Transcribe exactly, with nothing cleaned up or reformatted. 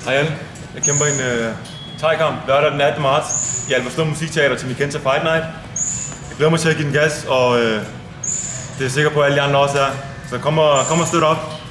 Hej alle. Jeg kæmper en øh, thai-kamp lørdag den attende marts i Albertslund Musikteater til Mikenta Fight Night. Jeg glæder mig til at give den gas, og øh, det er jeg sikker på, at alle de andre også er. Så kom og, kom og støt op.